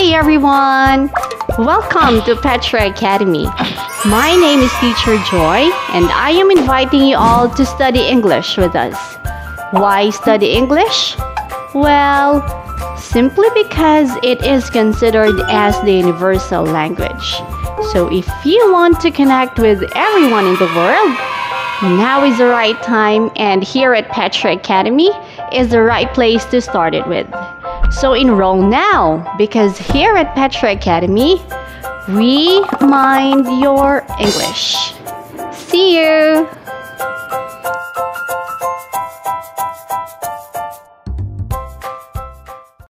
everyone! Welcome to Petra Academy. My name is Teacher Joy and I am inviting you all to study English with us. Why study English? Well, simply because it is considered as the universal language. So if you want to connect with everyone in the world, now is the right time, and here at Petra Academy is the right place to start it with. So enroll now, because here at Petra Academy, we mind your English. See you!